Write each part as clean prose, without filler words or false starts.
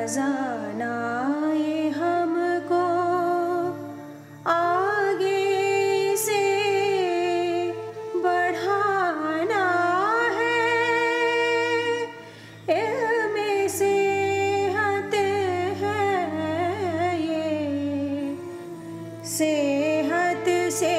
खजाना ये हमको आगे से बढ़ाना है, इल्मे सेहत है ये, सेहत से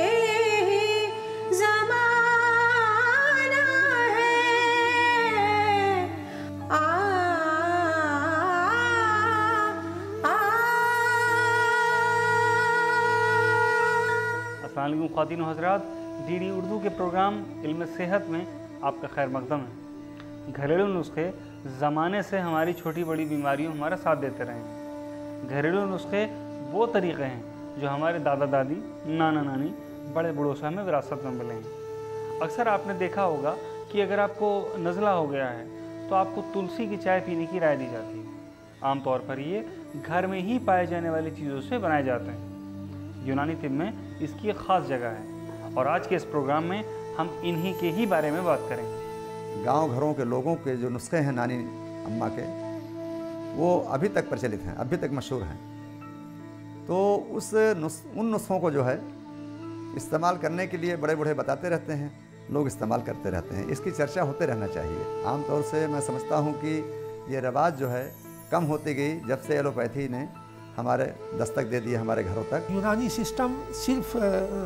ख़वातीन व हज़रात, डीडी उर्दू के प्रोग्राम इल्म सेहत में आपका खैर मक़दम है। घरेलू नुस्खे ज़माने से हमारी छोटी बड़ी बीमारियों हमारा साथ देते रहे हैं। घरेलू नुस्खे वो तरीक़े हैं जो हमारे दादा दादी, नाना नानी, बड़े बूढ़ों से हमें विरासत में मिले हैं। अक्सर आपने देखा होगा कि अगर आपको नज़ला हो गया है तो आपको तुलसी की चाय पीने की राय दी जाती है। आमतौर पर ये घर में ही पाए जाने वाली चीज़ों से बनाए जाते हैं। यूनानी तिब में इसकी एक ख़ास जगह है और आज के इस प्रोग्राम में हम इन्हीं के ही बारे में बात करेंगे। गांव घरों के लोगों के जो नुस्खे हैं नानी अम्मा के, वो अभी तक प्रचलित हैं, अभी तक मशहूर हैं। तो उन नुस्खों को जो है इस्तेमाल करने के लिए बड़े बूढ़े बताते रहते हैं, लोग इस्तेमाल करते रहते हैं। इसकी चर्चा होते रहना चाहिए। आम तौर से मैं समझता हूँ कि ये रवाज जो है कम होती गई जब से एलोपैथी ने हमारे दस्तक दे दिए हमारे घरों तक। यूनानी सिस्टम सिर्फ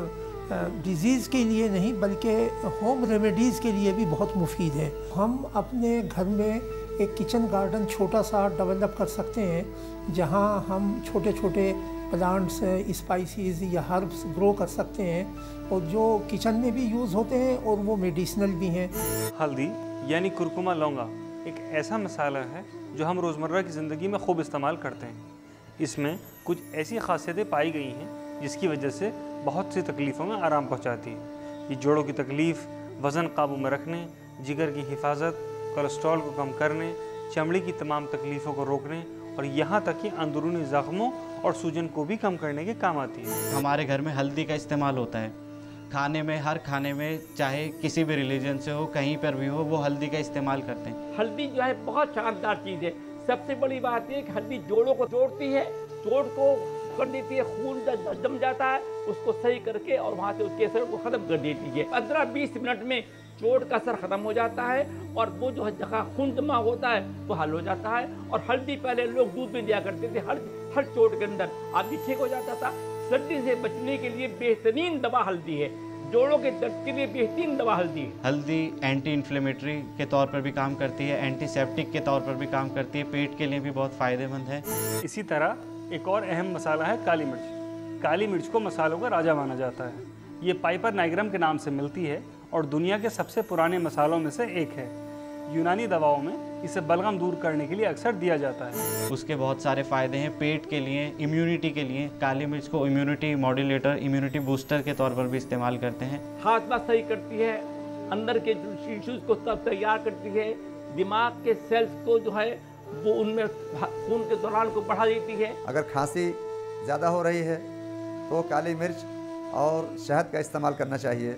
डिजीज़ के लिए नहीं बल्कि होम रेमेडीज़ के लिए भी बहुत मुफीद है। हम अपने घर में एक किचन गार्डन छोटा सा डेवलप कर सकते हैं जहां हम छोटे छोटे प्लांट्स, स्पाइसेस या हर्ब्स ग्रो कर सकते हैं और जो किचन में भी यूज़ होते हैं और वो मेडिसिनल भी हैं। हल्दी यानी कुरकुमा लौंगा एक ऐसा मसाला है जो हम रोज़मर्रा की ज़िंदगी में खूब इस्तेमाल करते हैं। इसमें कुछ ऐसी खासियतें पाई गई हैं जिसकी वजह से बहुत सी तकलीफ़ों में आराम पहुंचाती है। ये जोड़ों की तकलीफ़, वज़न काबू में रखने, जिगर की हिफाजत, कोलेस्ट्रॉल को कम करने, चमड़ी की तमाम तकलीफ़ों को रोकने और यहाँ तक कि अंदरूनी ज़ख्मों और सूजन को भी कम करने के काम आती है। हमारे घर में हल्दी का इस्तेमाल होता है खाने में, हर खाने में, चाहे किसी भी रिलीजन से हो, कहीं पर भी हो, वो हल्दी का इस्तेमाल करते हैं। हल्दी जो है बहुत शानदार चीज़ है। सबसे बड़ी बात यह कि हल्दी जोड़ों को जोड़ती है, जोड़ को कर देती है, खून जम जाता है उसको सही करके और वहाँ से उसके असर को ख़त्म कर देती है। 15-20 मिनट में चोट का असर ख़त्म हो जाता है और वो जो जगह खून जमा होता है वो हल हो जाता है। और हल्दी पहले लोग दूध में दिया करते थे, हर चोट के अंदर आदमी ठीक हो जाता था। सर्दी से बचने के लिए बेहतरीन दवा हल्दी है, जोड़ों के दर्द के लिए बेहतरीन दवा हल्दी है। हल्दी एंटी इन्फ्लेमेटरी के तौर पर भी काम करती है, एंटीसेप्टिक के तौर पर भी काम करती है, पेट के लिए भी बहुत फ़ायदेमंद है। इसी तरह एक और अहम मसाला है काली मिर्च। काली मिर्च को मसालों का राजा माना जाता है। ये पाइपर नाइग्रम के नाम से मिलती है और दुनिया के सबसे पुराने मसालों में से एक है। यूनानी दवाओं में इसे बलगम दूर करने के लिए अक्सर दिया जाता है। उसके बहुत सारे फ़ायदे हैं पेट के लिए, इम्यूनिटी के लिए। काली मिर्च को इम्यूनिटी मॉड्यूलेटर, इम्यूनिटी बूस्टर के तौर पर भी इस्तेमाल करते हैं। हाजमा सही करती है, अंदर के टिश्यूज़ को तब तैयार करती है, दिमाग के सेल्स को जो है वो उनमें खून के दौरान को बढ़ा देती है। अगर खांसी ज़्यादा हो रही है तो काली मिर्च और शहद का इस्तेमाल करना चाहिए।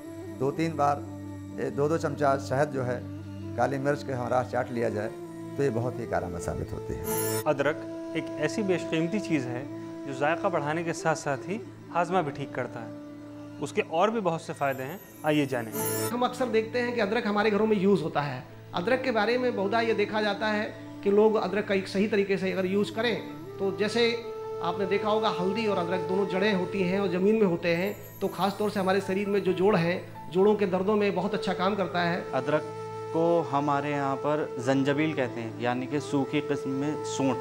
2-3 बार 2-2 चमचा शहद जो है काली मिर्च के हमरा चाट लिया जाए तो ये बहुत ही कारगर साबित होती है। अदरक एक ऐसी बेशकीमती चीज़ है जो जायका बढ़ाने के साथ साथ ही हाजमा भी ठीक करता है। उसके और भी बहुत से फ़ायदे हैं, आइए जानें। हम अक्सर देखते हैं कि अदरक हमारे घरों में यूज़ होता है। अदरक के बारे में बहुधा ये देखा जाता है कि लोग अदरक का एक सही तरीके से अगर यूज़ करें तो जैसे आपने देखा होगा हल्दी और अदरक दोनों जड़ें होती हैं और ज़मीन में होते हैं, तो ख़ास तौर से हमारे शरीर में जो जोड़ हैं, जोड़ों के दर्दों में बहुत अच्छा काम करता है। अदरक को हमारे यहाँ पर जंजबील कहते हैं, यानी कि सूखी किस्म में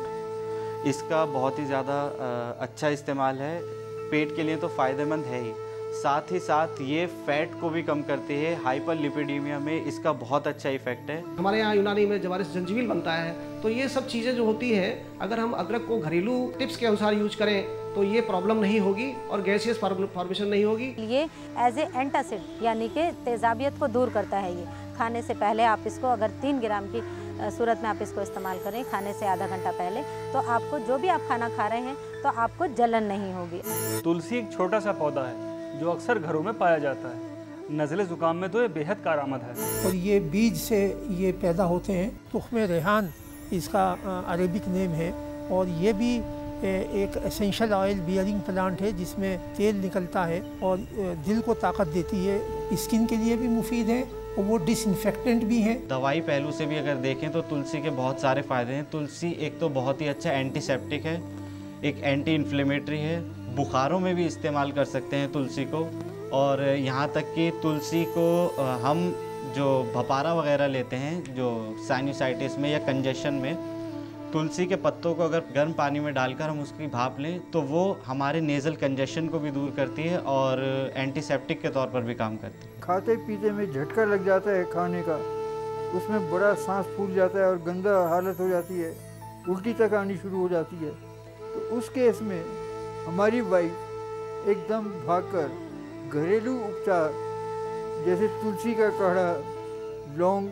सूंठ। इसका बहुत ही ज़्यादा अच्छा इस्तेमाल है। पेट के लिए तो फ़ायदेमंद है ही, साथ ही साथ ये फैट को भी कम करती है। हाइपरलिपिडीमिया में इसका बहुत अच्छा इफेक्ट है। हमारे यहाँ यूनानी में जवारिस जंजीबिल बनता है, तो ये सब चीज़ें जो होती है अगर हम अदरक को घरेलू टिप्स के अनुसार यूज करें तो ये प्रॉब्लम नहीं होगी और गैसियस फॉर्मेशन नहीं होगी। ये एज ए एंटासिड यानी कि तेजाबियत को दूर करता है। ये खाने से पहले आप इसको अगर 3 ग्राम की सूरत में आप इसको इस्तेमाल करें खाने से आधा घंटा पहले, तो आपको जो भी आप खाना खा रहे हैं तो आपको जलन नहीं होगी। तुलसी एक छोटा सा पौधा है जो अक्सर घरों में पाया जाता है। नज़ले ज़ुकाम में तो ये बेहद कारआमद है। और ये बीज से ये पैदा होते हैं। तुख्मे रेहान इसका अरेबिक नेम है। और ये भी एक एसेंशियल ऑयल बियरिंग प्लांट है जिसमें तेल निकलता है और दिल को ताकत देती है, स्किन के लिए भी मुफीद है और वो डिसइंफेक्टेंट भी है। दवाई पहलू से भी अगर देखें तो तुलसी के बहुत सारे फ़ायदे हैं। तुलसी एक तो बहुत ही अच्छा एंटीसेप्टिक है, एक एंटी इन्फ्लेमेटरी है, बुखारों में भी इस्तेमाल कर सकते हैं तुलसी को। और यहाँ तक कि तुलसी को हम जो भपारा वगैरह लेते हैं, जो साइनसाइटिस में या कंजेशन में, तुलसी के पत्तों को अगर गर्म पानी में डालकर हम उसकी भाप लें तो वो हमारे नेज़ल कंजेशन को भी दूर करती है और एंटीसेप्टिक के तौर पर भी काम करती है। खाते पीते में झटका लग जाता है खाने का, उसमें बड़ा सांस फूल जाता है और गंदा हालत हो जाती है, उल्टी तक आनी शुरू हो जाती है। तो उस केस में हमारी वाइफ एकदम भागकर घरेलू उपचार जैसे तुलसी का काढ़ा, लौंग,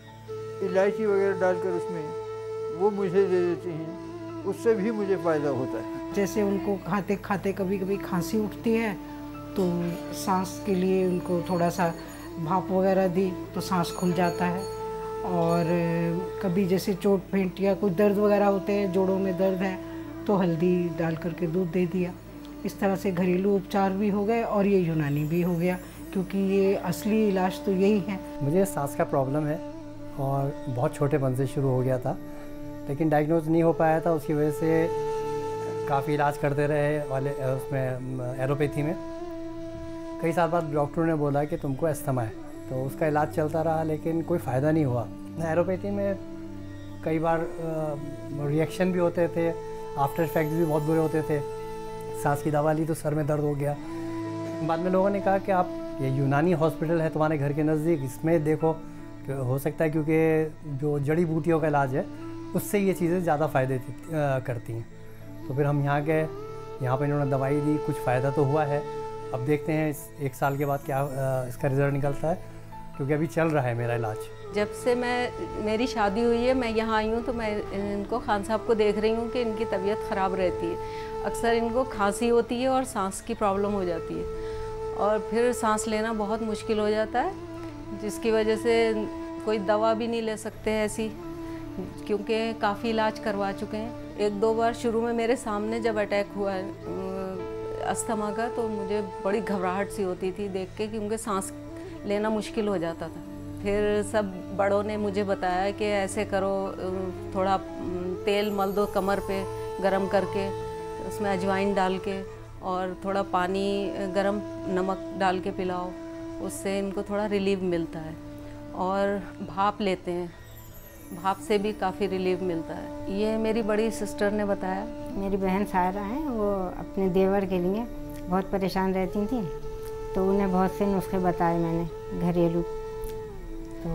इलायची वगैरह डालकर उसमें वो मुझे दे देती हैं, उससे भी मुझे फ़ायदा होता है। जैसे उनको खाते खाते कभी कभी खांसी उठती है तो सांस के लिए उनको थोड़ा सा भाप वगैरह दी तो सांस खुल जाता है। और कभी जैसे चोट फेंट या कोई दर्द वगैरह होते हैं, जोड़ों में दर्द है तो हल्दी डाल करके दूध दे दिया। इस तरह से घरेलू उपचार भी हो गए और ये यूनानी भी हो गया, क्योंकि ये असली इलाज तो यही है। मुझे सांस का प्रॉब्लम है और बहुत छोटेपन से शुरू हो गया था, लेकिन डायग्नोज नहीं हो पाया था। उसकी वजह से काफ़ी इलाज करते रहे वाले उसमें एलोपैथी में। कई साल बाद डॉक्टर ने बोला कि तुमको अस्थमा है, तो उसका इलाज चलता रहा लेकिन कोई फ़ायदा नहीं हुआ। एलोपैथी में कई बार रिएक्शन भी होते थे, आफ्टर इफेक्ट्स भी बहुत बुरे होते थे। सांस की दवा ली तो सर में दर्द हो गया। बाद में लोगों ने कहा कि आप ये यूनानी हॉस्पिटल है तुम्हारे घर के नज़दीक, इसमें देखो हो सकता है, क्योंकि जो जड़ी बूटियों का इलाज है उससे ये चीज़ें ज़्यादा फ़ायदे करती हैं। तो फिर हम यहाँ गए, यहाँ पर इन्होंने दवाई दी, कुछ फ़ायदा तो हुआ है। अब देखते हैं इस 1 साल के बाद क्या इसका रिज़ल्ट निकलता है, क्योंकि अभी चल रहा है मेरा इलाज। जब से मेरी शादी हुई है, मैं यहाँ आई हूँ तो मैं इनको खान साहब को देख रही हूँ कि इनकी तबीयत ख़राब रहती है। अक्सर इनको खांसी होती है और सांस की प्रॉब्लम हो जाती है और फिर सांस लेना बहुत मुश्किल हो जाता है, जिसकी वजह से कोई दवा भी नहीं ले सकते ऐसी, क्योंकि काफ़ी इलाज करवा चुके हैं। 1-2 बार शुरू में मेरे सामने जब अटैक हुआ अस्थमा का, तो मुझे बड़ी घबराहट सी होती थी देख के, क्योंकि सांस लेना मुश्किल हो जाता था। फिर सब बड़ों ने मुझे बताया कि ऐसे करो, थोड़ा तेल मल दो कमर पे गरम करके, उसमें अजवाइन डाल के और थोड़ा पानी गरम नमक डाल के पिलाओ, उससे इनको थोड़ा रिलीफ मिलता है। और भाप लेते हैं, भाप से भी काफ़ी रिलीफ मिलता है। ये मेरी बड़ी सिस्टर ने बताया। मेरी बहन सायरा है, वो अपने देवर के लिए बहुत परेशान रहती थी, तो उन्हें बहुत से नुस्खे बताए मैंने घरेलू, तो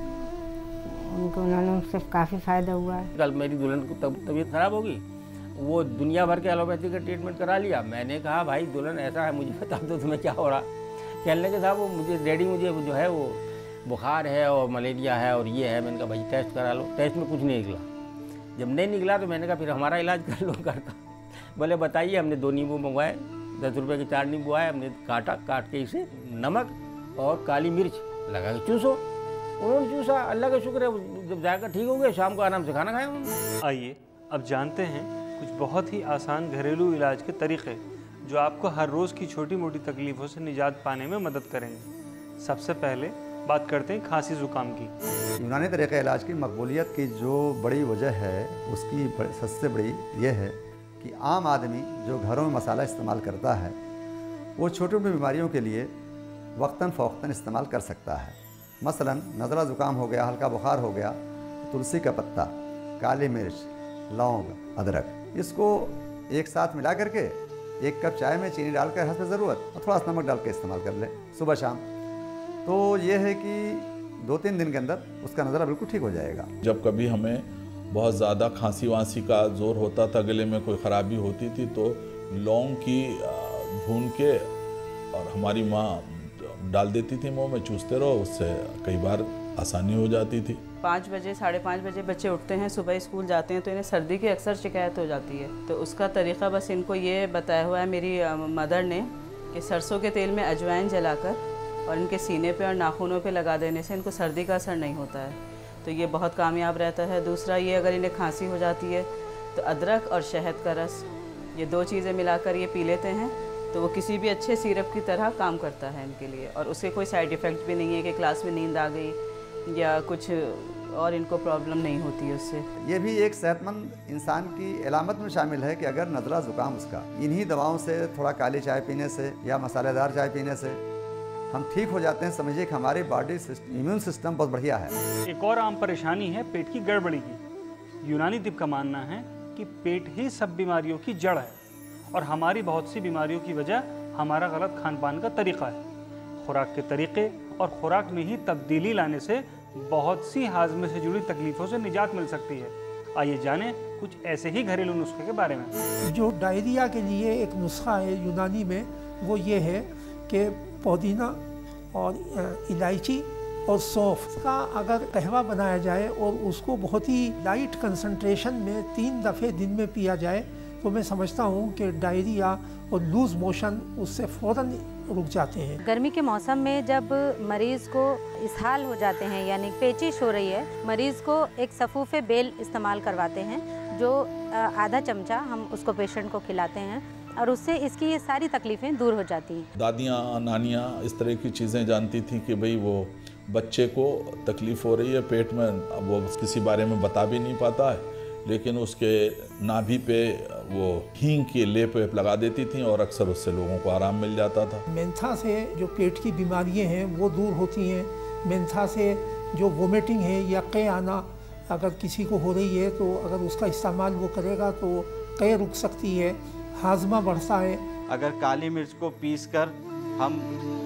उन्होंने उससे काफ़ी फ़ायदा हुआ है। कल मेरी दुल्हन को तबीयत ख़राब होगी, वो दुनिया भर के एलोपैथी का ट्रीटमेंट करा लिया। मैंने कहा भाई दुल्हन ऐसा है, मुझे बता दो तुम्हें क्या हो रहा। कहने के साहब वो मुझे डैडी मुझे जो है वो बुखार है और मलेरिया है और ये है। मैंने कहा भाई टेस्ट करा लो। टेस्ट में कुछ नहीं निकला। जब नहीं निकला तो मैंने कहा फिर हमारा इलाज कर लो घर का। बोले बताइए। हमने 2 नींबू मंगवाए, 10 रुपये के 4 नींबू आए, हमने काट के इसे नमक और काली मिर्च लगा के चूसो। उन्होंने चूसा, अल्लाह का शुक्र है, जब जाकर ठीक हो गया शाम को आराम से खाना खाया उन्होंने। आइए अब जानते हैं कुछ बहुत ही आसान घरेलू इलाज के तरीक़े जो आपको हर रोज़ की छोटी मोटी तकलीफ़ों से निजात पाने में मदद करेंगे। सबसे पहले बात करते हैं खांसी ज़ुकाम की। यूनानी तरीक़े इलाज की मकबूलियत की जो बड़ी वजह है उसकी सबसे बड़ी ये है कि आम आदमी जो घरों में मसाला इस्तेमाल करता है वो छोटी मोटी बीमारियों के लिए वक्तन फ़ौक्तन इस्तेमाल कर सकता है। मसलन नज़ला ज़ुकाम हो गया, हल्का बुखार हो गया, तुलसी का पत्ता, काली मिर्च, लौंग, अदरक, इसको एक साथ मिला करके 1 कप चाय में चीनी डालकर हस्ब ज़रूरत और थोड़ा सा नमक डाल के इस्तेमाल कर लें सुबह शाम। तो ये है कि 2-3 दिन के अंदर उसका नज़ला बिल्कुल ठीक हो जाएगा। जब कभी हमें बहुत ज़्यादा खांसी वांसी का ज़ोर होता था, गले में कोई ख़राबी होती थी, तो लौंग की भून के और हमारी माँ डाल देती थी मुँह में, चूसते रहो, उससे कई बार आसानी हो जाती थी। 5 बजे 5:30 बजे बच्चे उठते हैं, सुबह स्कूल जाते हैं, तो इन्हें सर्दी की अक्सर शिकायत हो जाती है। तो उसका तरीक़ा बस इनको ये बताया हुआ है मेरी मदर ने कि सरसों के तेल में अजवाइन जलाकर और इनके सीने पे और नाखूनों पे लगा देने से इनको सर्दी का असर नहीं होता है। तो ये बहुत कामयाब रहता है। दूसरा ये अगर इन्हें खांसी हो जाती है तो अदरक और शहद का रस, ये 2 चीज़ें मिलाकर ये पी लेते हैं तो वो किसी भी अच्छे सिरप की तरह काम करता है इनके लिए, और उसके कोई साइड इफ़ेक्ट भी नहीं है कि क्लास में नींद आ गई या कुछ और इनको प्रॉब्लम नहीं होती है उससे। ये भी एक सेहतमंद इंसान की अलामत में शामिल है कि अगर नज़ला ज़ुकाम उसका इन्हीं दवाओं से, थोड़ा काली चाय पीने से या मसालेदार चाय पीने से हम ठीक हो जाते हैं, समझिए कि हमारी बॉडी इम्यून सिस्टम बहुत बढ़िया है। एक और आम परेशानी है पेट की गड़बड़ी की। यूनानी तिब का मानना है कि पेट ही सब बीमारियों की जड़ है और हमारी बहुत सी बीमारियों की वजह हमारा गलत खान पान का तरीक़ा है। खुराक के तरीक़े और खुराक में ही तब्दीली लाने से बहुत सी हाजमे से जुड़ी तकलीफ़ों से निजात मिल सकती है। आइए जानें कुछ ऐसे ही घरेलू नुस्खे के बारे में। जो डायरिया के लिए एक नुस्खा है यूनानी में, वो ये है कि पुदीना और इलायची और सौंफ का अगर कहवा बनाया जाए और उसको बहुत ही लाइट कंसंट्रेशन में 3 दफ़े दिन में पिया जाए तो मैं समझता हूँ कि डायरिया और लूज़ मोशन उससे फ़ौरन रुक जाते हैं। गर्मी के मौसम में जब मरीज़ को इसहाल हो जाते हैं यानी पेचिश हो रही है, मरीज़ को एक सफ़ूफ़े बेल इस्तेमाल करवाते हैं जो आधा चमचा हम उसको पेशेंट को खिलाते हैं और उससे इसकी ये सारी तकलीफ़ें दूर हो जाती हैं। दादियाँ नानियाँ इस तरह की चीज़ें जानती थी कि भाई वो बच्चे को तकलीफ़ हो रही है पेट में, अब वो किसी बारे में बता भी नहीं पाता है, लेकिन उसके नाभि पे वो हींग के लेप लगा देती थी और अक्सर उससे लोगों को आराम मिल जाता था। मेंथा से जो पेट की बीमारियां हैं वो दूर होती हैं। मेंथा से जो वोमिटिंग है या क़े आना अगर किसी को हो रही है तो अगर उसका इस्तेमाल वो करेगा तो क़े रुक सकती है, हाजमा बढ़ता है। अगर काली मिर्च को पीस कर हम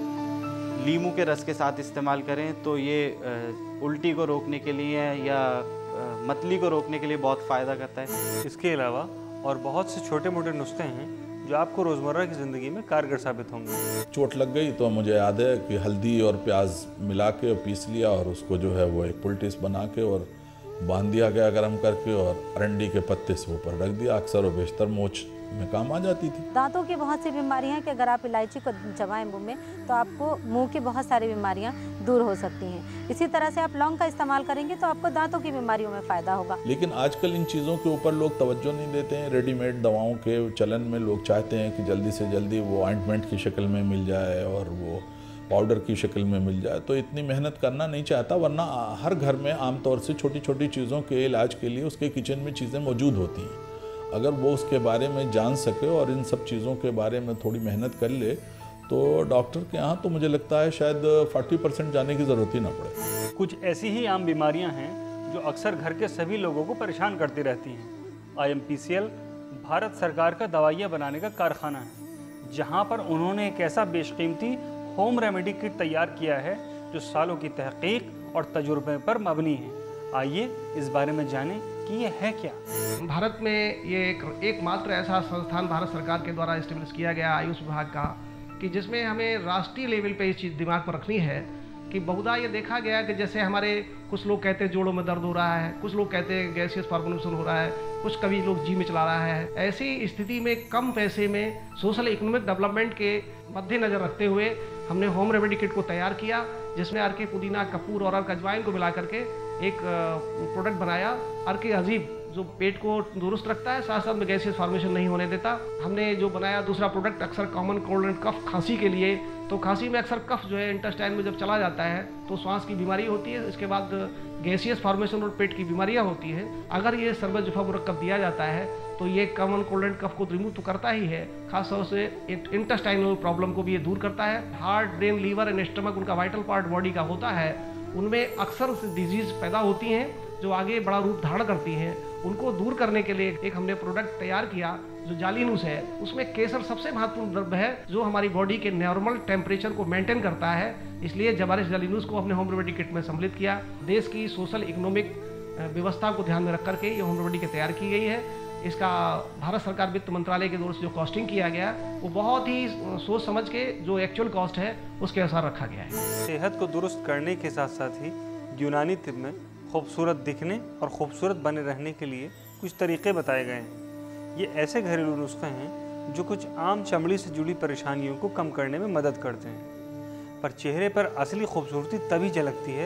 लीमू के रस के साथ इस्तेमाल करें तो ये उल्टी को रोकने के लिए या मतली को रोकने के लिए बहुत फ़ायदा करता है। इसके अलावा और बहुत से छोटे मोटे नुस्खे हैं जो आपको रोज़मर्रा की ज़िंदगी में कारगर साबित होंगे। चोट लग गई तो मुझे याद है कि हल्दी और प्याज मिला के पीस लिया और उसको जो है वो एक पुलटिस बना के और बांध दिया गया गर्म करके और अरंडी के पत्ते से ऊपर रख दिया, अक्सर और बेशतर मोच में काम आ जाती थी। दांतों की बहुत सी बीमारियां हैं कि अगर आप इलायची को चबाएं मुंह में तो आपको मुंह की बहुत सारी बीमारियां दूर हो सकती हैं। इसी तरह से आप लौंग का इस्तेमाल करेंगे तो आपको दांतों की बीमारियों में फ़ायदा होगा। लेकिन आजकल इन चीज़ों के ऊपर लोग तवज्जो नहीं देते हैं। रेडीमेड दवाओं के चलन में लोग चाहते हैं कि जल्दी से जल्दी वो ऑइंटमेंट की शक्ल में मिल जाए और वो पाउडर की शक्ल में मिल जाए, तो इतनी मेहनत करना नहीं चाहता। वरना हर घर में आमतौर से छोटी छोटी चीज़ों के इलाज के लिए उसके किचन में चीज़ें मौजूद होती हैं। अगर वो उसके बारे में जान सके और इन सब चीज़ों के बारे में थोड़ी मेहनत कर ले तो डॉक्टर के यहाँ तो मुझे लगता है शायद 40% जाने की ज़रूरत ही ना पड़े। कुछ ऐसी ही आम बीमारियां हैं जो अक्सर घर के सभी लोगों को परेशान करती रहती हैं। IMPCL भारत सरकार का दवाइयाँ बनाने का कारखाना है जहाँ पर उन्होंने एक ऐसा बेशकीमती होम रेमेडी किट तैयार किया है जो सालों की तहकीक और तजुर्बे पर मबनी है। आइए इस बारे में जानें कि ये है क्या। भारत में ये एकमात्र ऐसा संस्थान भारत सरकार के द्वारा इस्टेब्लिश किया गया आयुष विभाग का कि जिसमें हमें राष्ट्रीय लेवल पे इस चीज़ दिमाग पर रखनी है कि बहुधा ये देखा गया कि जैसे हमारे कुछ लोग कहते हैं जोड़ों में दर्द हो रहा है, कुछ लोग कहते हैं गैसियस फॉर्मुलेशन हो रहा है, कुछ कभी लोग जी में चला रहा है। ऐसी स्थिति में कम पैसे में सोशल इकोनॉमिक डेवलपमेंट के मद्देनज़र रखते हुए हमने होम रेमेडी किट को तैयार किया जिसमें अर्के पुदीना, कपूर और अर्क अजवाइन को मिला करके एक प्रोडक्ट बनाया अर्के अजीब जो पेट को दुरुस्त रखता है, साथ साथ में गैसियस फॉर्मेशन नहीं होने देता। हमने जो बनाया दूसरा प्रोडक्ट अक्सर कॉमन कोल्ड एंड कफ खांसी के लिए, तो खांसी में अक्सर कफ जो है इंटेस्टाइन में जब चला जाता है तो श्वास की बीमारी होती है, इसके बाद गैसियस फॉर्मेशन और पेट की बीमारियां होती हैं। अगर ये सरबत जुफा मुरक्कब दिया जाता है तो ये कॉमन कोल्ड एंड कफ को रिमूव तो करता ही है, खासतौर से इंटेस्टाइनल प्रॉब्लम को भी ये दूर करता है। Heart, brain, liver and stomach उनका वाइटल पार्ट बॉडी का होता है, उनमें अक्सर डिजीज पैदा होती हैं जो आगे बड़ा रूप धारण करती हैं। उनको दूर करने के लिए एक हमने प्रोडक्ट तैयार किया जो जालीनूस है। उसमें केसर सबसे महत्वपूर्ण द्रव्य है जो हमारी बॉडी के नॉर्मल टेम्परेचर को मेंटेन करता है, इसलिए जबारिश जालीनूस को हमने होम रेमेडी किट में सम्मिलित किया। देश की सोशल इकोनॉमिक व्यवस्था को ध्यान में रख करके ये होम रेमेडी की तैयार की गई है। इसका भारत सरकार वित्त मंत्रालय की ओर से जो कॉस्टिंग किया गया वो बहुत ही सोच समझ के जो एक्चुअल कॉस्ट है उसके अनुसार रखा गया है। सेहत को दुरुस्त करने के साथ साथ ही यूनानी तिब में खूबसूरत दिखने और खूबसूरत बने रहने के लिए कुछ तरीक़े बताए गए हैं। ये ऐसे घरेलू नुस्खे हैं जो कुछ आम चमड़ी से जुड़ी परेशानियों को कम करने में मदद करते हैं। पर चेहरे पर असली खूबसूरती तभी झलकती है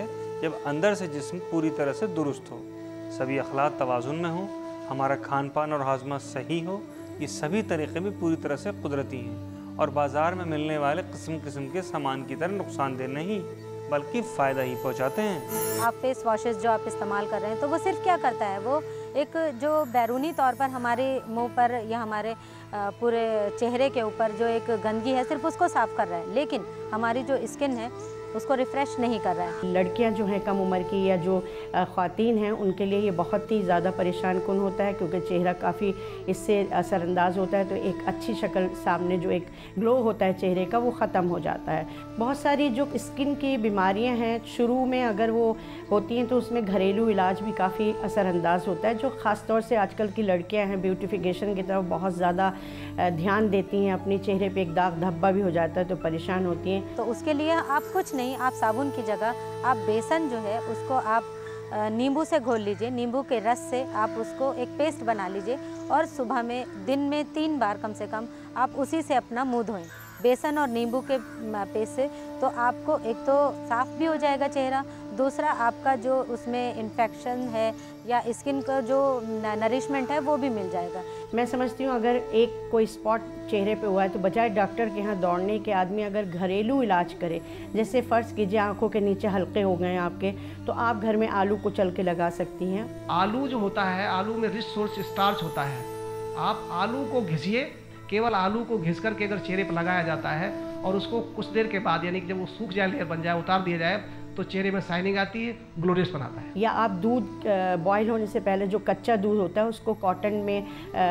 जब अंदर से जिस्म पूरी तरह से दुरुस्त हो, सभी अखलाक तवाज़ुन में हो, हमारा खान पान और हाजमा सही हो। ये सभी तरीक़े भी पूरी तरह से कुदरती हैं और बाज़ार में मिलने वाले किस्म किस्म के सामान की तरह नुकसानदेह नहीं बल्कि फ़ायदा ही पहुँचाते हैं। आप फेस वॉशेस जो आप इस्तेमाल कर रहे हैं तो वो सिर्फ क्या करता है, वो एक जो बैरूनी तौर पर हमारे मुंह पर या हमारे पूरे चेहरे के ऊपर जो एक गंदगी है सिर्फ उसको साफ़ कर रहा है, लेकिन हमारी जो स्किन है उसको रिफ़्रेश नहीं कर रहा है। लड़कियां जो हैं कम उम्र की या जो ख़वातीन हैं उनके लिए ये बहुत ही ज़्यादा परेशान कुन होता है, क्योंकि चेहरा काफ़ी इससे असरअंदाज होता है। तो एक अच्छी शक्ल सामने जो एक ग्लो होता है चेहरे का वो ख़त्म हो जाता है। बहुत सारी जो स्किन की बीमारियां हैं शुरू में अगर वो होती हैं तो उसमें घरेलू इलाज भी काफ़ी असरअंदाज होता है। जो ख़ास तौर से आजकल की लड़कियाँ हैं ब्यूटिफिकेशन की तरफ बहुत ज़्यादा ध्यान देती हैं, अपने चेहरे पर एक दाग धब्बा भी हो जाता है तो परेशान होती हैं। तो उसके लिए आप कुछ नहीं, आप साबुन की जगह आप बेसन जो है उसको आप नींबू से घोल लीजिए, नींबू के रस से आप उसको एक पेस्ट बना लीजिए और सुबह में दिन में 3 बार कम से कम आप उसी से अपना मुंह धोएं, बेसन और नींबू के पेस्ट से। तो आपको एक तो साफ़ भी हो जाएगा चेहरा, दूसरा आपका जो उसमें इन्फेक्शन है या स्किन का जो नरिशमेंट है वो भी मिल जाएगा। मैं समझती हूँ अगर एक कोई स्पॉट चेहरे पे हुआ है तो बजाय डॉक्टर के यहाँ दौड़ने के आदमी अगर घरेलू इलाज करे, जैसे फ़र्ज़ कीजिए आंखों के नीचे हल्के हो गए हैं आपके, तो आप घर में आलू कुचल के लगा सकती हैं। आलू जो होता है, आलू में रिच सोर्स स्टार्च होता है। आप आलू को घिसिए, केवल आलू को घिस करके अगर चेहरे पर लगाया जाता है और उसको कुछ देर के बाद यानी कि जब वो सूख जाए, लेयर बन जाए, उतार दिया जाए तो चेहरे में शाइनिंग आती है, ग्लोरियस बनाता है। या आप दूध बॉयल होने से पहले जो कच्चा दूध होता है उसको कॉटन में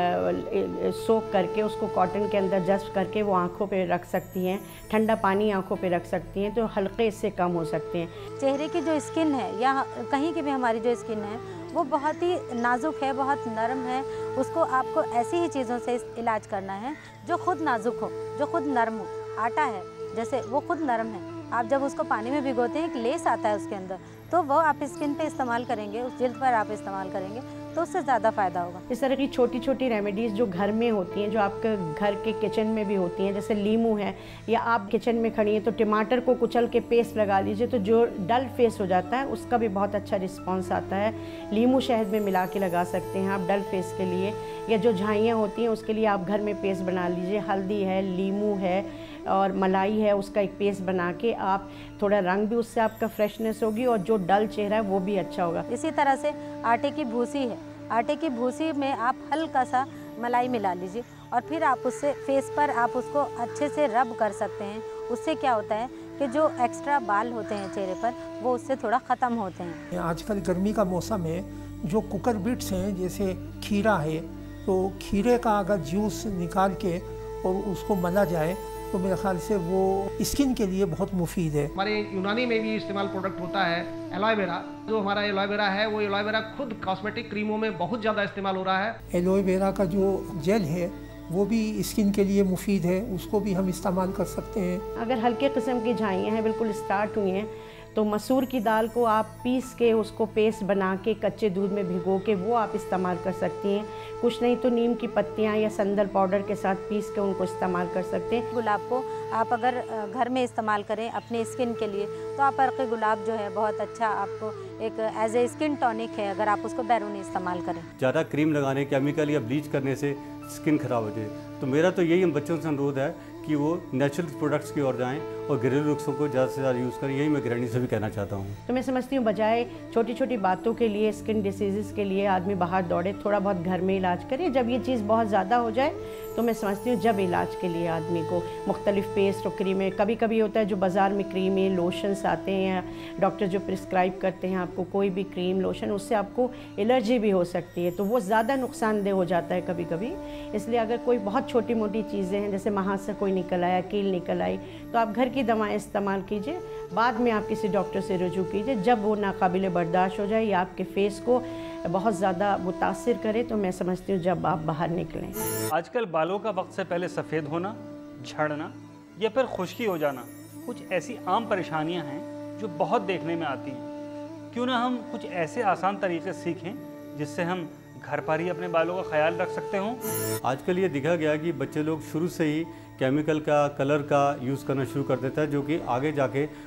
सोक करके उसको कॉटन के अंदर जस्ट करके वो आँखों पे रख सकती हैं। ठंडा पानी आँखों पे रख सकती हैं तो हल्के इससे कम हो सकते हैं। चेहरे की जो स्किन है या कहीं की भी हमारी जो स्किन है वो बहुत ही नाजुक है, बहुत नरम है। उसको आपको ऐसी ही चीज़ों से इलाज करना है जो खुद नाजुक हो, जो खुद नरम हो। आटा है जैसे वो खुद नरम है, आप जब उसको पानी में भिगोते हैं एक लेस आता है उसके अंदर, तो वो आप स्किन पे इस्तेमाल करेंगे, उस जिल्द पर आप इस्तेमाल करेंगे तो उससे ज़्यादा फ़ायदा होगा। इस तरह की छोटी छोटी रेमेडीज़ जो घर में होती हैं, जो आपके घर के किचन में भी होती हैं, जैसे लीमू है, या आप किचन में खड़ी हैं तो टमाटर को कुचल के पेस्ट लगा लीजिए तो जो डल फेस हो जाता है उसका भी बहुत अच्छा रिस्पॉन्स आता है। लीमू शहद में मिला के लगा सकते हैं आप डल फेस के लिए, या जो झाइयाँ होती हैं उसके लिए आप घर में पेस्ट बना लीजिए। हल्दी है, लीमू है और मलाई है, उसका एक पेस्ट बना के आप थोड़ा रंग भी उससे आपका फ्रेशनेस होगी और जो डल चेहरा है वो भी अच्छा होगा। इसी तरह से आटे की भूसी है, आटे की भूसी में आप हल्का सा मलाई मिला लीजिए और फिर आप उससे फेस पर आप उसको अच्छे से रब कर सकते हैं। उससे क्या होता है कि जो एक्स्ट्रा बाल होते हैं चेहरे पर वो उससे थोड़ा ख़त्म होते हैं। आजकल गर्मी का मौसम है, जो कुकर बिट्स हैं जैसे खीरा है तो खीरे का अगर जूस निकाल के और उसको मला जाए तो मेरे ख्याल से वो स्किन के लिए बहुत मुफीद है। हमारे यूनानी में भी इस्तेमाल प्रोडक्ट होता है एलोवेरा। जो हमारा एलोवेरा है वो एलोवेरा खुद कॉस्मेटिक क्रीमों में बहुत ज़्यादा इस्तेमाल हो रहा है। एलोवेरा का जो जेल है वो भी स्किन के लिए मुफीद है, उसको भी हम इस्तेमाल कर सकते हैं। अगर हल्के किस्म की झाइयाँ हैं बिल्कुल स्टार्ट हुई हैं तो मसूर की दाल को आप पीस के उसको पेस्ट बना के कच्चे दूध में भिगो के वो आप इस्तेमाल कर सकती हैं। कुछ नहीं तो नीम की पत्तियां या संदल पाउडर के साथ पीस के उनको इस्तेमाल कर सकते हैं। गुलाब को आप अगर घर में इस्तेमाल करें अपने स्किन के लिए तो आप अर्क़ गुलाब जो है बहुत अच्छा आपको एक एज ए स्किन टॉनिक है अगर आप उसको बैरूनी इस्तेमाल करें। ज़्यादा क्रीम लगाने, केमिकल या ब्लीच करने से स्किन ख़राब हो जाए, तो मेरा तो यही बच्चों से अनुरोध है कि वो नेचुरल प्रोडक्ट्स की ओर जाएं और घरेलू नुस्खों को ज़्यादा से ज़्यादा यूज़ करें। यही मैं गृहिणी से भी कहना चाहता हूँ। तो मैं समझती हूँ बजाय छोटी छोटी बातों के लिए, स्किन डिसीज़ के लिए आदमी बाहर दौड़े, थोड़ा बहुत घर में इलाज करे। जब ये चीज़ बहुत ज़्यादा हो जाए तो मैं समझती हूँ जब इलाज के लिए आदमी को मुख्तलिफ़ पेस्ट और क्रीमें, कभी कभी होता है जो बाज़ार में क्रीमें लोशंस आते हैं, डॉक्टर जो प्रिस्क्राइब करते हैं आपको कोई भी क्रीम लोशन, उससे आपको एलर्जी भी हो सकती है तो वो ज़्यादा नुकसानदेह हो जाता है कभी कभी। इसलिए अगर कोई बहुत छोटी मोटी चीज़ें हैं जैसे वहाँ से कोई निकल आया, कील निकल आई, तो आप घर की दवाएँ इस्तेमाल कीजिए। बाद में आप किसी डॉक्टर से रुजू कीजिए जब वो नाकाबिले बर्दाश्त हो जाए या आपके फेस को बहुत ज़्यादा मुतासिर करे, तो मैं समझती हूँ जब आप बाहर निकलें। आजकल बालों का वक्त से पहले सफ़ेद होना, झड़ना या फिर खुश्की हो जाना कुछ ऐसी आम परेशानियां हैं जो बहुत देखने में आती हैं। क्यों ना हम कुछ ऐसे आसान तरीके सीखें जिससे हम घर पर ही अपने बालों का ख्याल रख सकते हों। आजकल ये देखा गया कि बच्चे लोग शुरू से ही केमिकल का, कलर का यूज़ करना शुरू कर देता है जो कि आगे जाके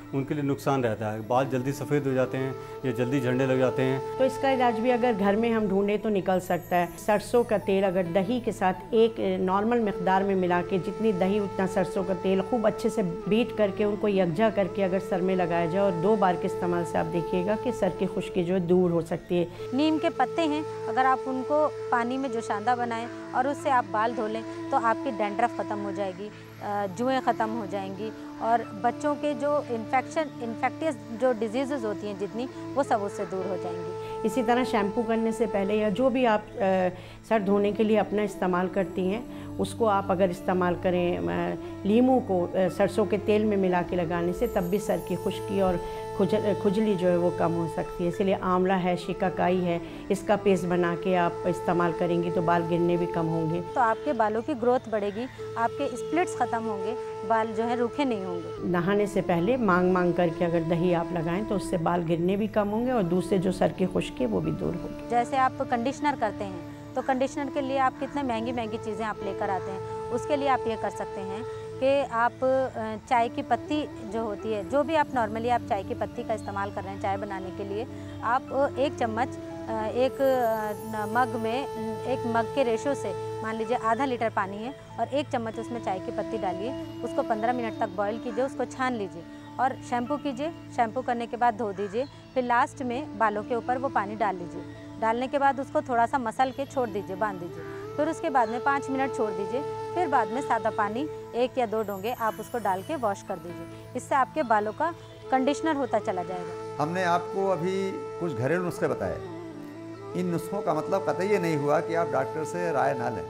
उनके लिए नुकसान रहता है, बाल जल्दी सफ़ेद हो जाते हैं या जल्दी झड़ने लग जाते हैं। तो इसका इलाज भी अगर घर में हम ढूंढें तो निकल सकता है। सरसों का तेल अगर दही के साथ एक नॉर्मल मिकदार में मिला के, जितनी दही उतना सरसों का तेल, खूब अच्छे से बीट करके उनको यकजा करके अगर सर में लगाया जाए और 2 बार के इस्तेमाल से आप देखिएगा कि सर की खुश्की जो है दूर हो सकती है। नीम के पत्ते हैं, अगर आप उनको पानी में जोशांदा बनाएं और उससे आप बाल धो लें तो आपकी डैंड्रफ ख़त्म हो जाएगी, जुएँ ख़त्म हो जाएंगी और बच्चों के जो इन्फेक्टियस जो डिजीज़ होती हैं जितनी, वो सब उससे दूर हो जाएंगी। इसी तरह शैम्पू करने से पहले या जो भी आप सर धोने के लिए अपना इस्तेमाल करती हैं, उसको आप अगर इस्तेमाल करें लीमू को सरसों के तेल में मिला के लगाने से, तब भी सर की खुश्की और खुजली जो है वो कम हो सकती है। इसलिए आंवला है, शिकाकाई है, इसका पेस्ट बना के आप इस्तेमाल करेंगी तो बाल गिरने भी कम होंगे। तो आपके बालों की ग्रोथ बढ़ेगी, आपके स्प्लिट्स ख़त्म होंगे, बाल जो है रूखे नहीं होंगे। नहाने से पहले मांग करके अगर दही आप लगाएं तो उससे बाल गिरने भी कम होंगे और दूसरे जो सर की खुश्की वो भी दूर होगी। जैसे आप कंडीशनर करते हैं तो कंडीशनर के लिए आप कितने महंगी चीज़ें आप लेकर आते हैं, उसके लिए आप ये कर सकते हैं कि आप चाय की पत्ती जो होती है, जो भी आप नॉर्मली आप चाय की पत्ती का इस्तेमाल कर रहे हैं चाय बनाने के लिए, आप 1 चम्मच एक मग में, एक मग के रेशो से मान लीजिए आधा लीटर पानी है और 1 चम्मच उसमें चाय की पत्ती डालिए, उसको 15 मिनट तक बॉईल कीजिए, उसको छान लीजिए और शैम्पू कीजिए। शैम्पू करने के बाद धो दीजिए, फिर लास्ट में बालों के ऊपर वो पानी डाल लीजिए। डालने के बाद उसको थोड़ा सा मसल के छोड़ दीजिए, बांध दीजिए, फिर उसके बाद में 5 मिनट छोड़ दीजिए, फिर बाद में सादा पानी 1 या 2 डोंगे आप उसको डाल के वॉश कर दीजिए। इससे आपके बालों का कंडीशनर होता चला जाएगा। हमने आपको अभी कुछ घरेलू नुस्खे बताए। इन नुस्खों का मतलब कतई ये नहीं हुआ कि आप डॉक्टर से राय ना लें।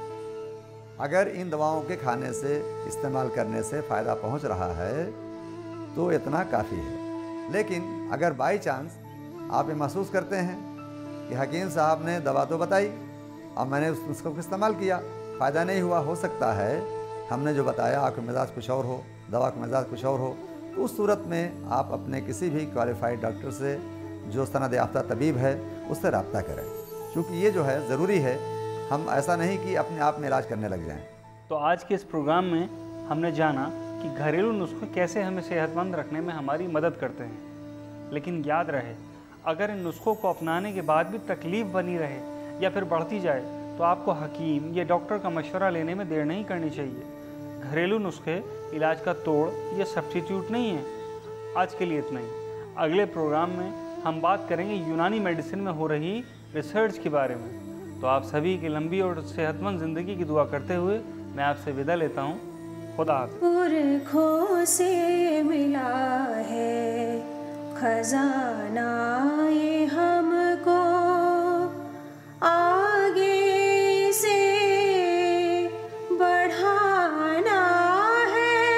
अगर इन दवाओं के खाने से, इस्तेमाल करने से फ़ायदा पहुंच रहा है तो इतना काफ़ी है। लेकिन अगर बाई चांस आप ये महसूस करते हैं कि हकीम साहब ने दवा तो बताई और मैंने उस नुस्खे को इस्तेमाल किया, फ़ायदा नहीं हुआ, हो सकता है हमने जो बताया आपका मिजाज कुछ और हो, दवा का मिजाज कुछ और हो, तो उस सूरत में आप अपने किसी भी क्वालिफाइड डॉक्टर से, जो सनद याफ्ता तबीब है, उससे रब्ता करें, क्योंकि ये जो है ज़रूरी है। हम ऐसा नहीं कि अपने आप में इलाज करने लग जाएं। तो आज के इस प्रोग्राम में हमने जाना कि घरेलू नुस्खे कैसे हमें सेहतमंद रखने में हमारी मदद करते हैं। लेकिन याद रहे, अगर इन नुस्खों को अपनाने के बाद भी तकलीफ़ बनी रहे या फिर बढ़ती जाए तो आपको हकीम या डॉक्टर का मशवरा लेने में देर नहीं करनी चाहिए। घरेलू नुस्खे इलाज का तोड़ या सब्स्टिट्यूट नहीं है। आज के लिए इतना ही। अगले प्रोग्राम में हम बात करेंगे यूनानी मेडिसिन में हो रही रिसर्च के बारे में। तो आप सभी की लंबी और सेहतमंद ज़िंदगी की दुआ करते हुए मैं आपसे विदा लेता हूँ। खुदा हाफ़िज़। पुरखों से मिला है खजाना ये हमको, आगे से बढ़ाना है।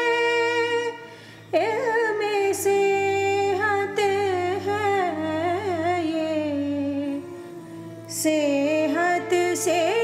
इल्म सेहत है ये, सेहत से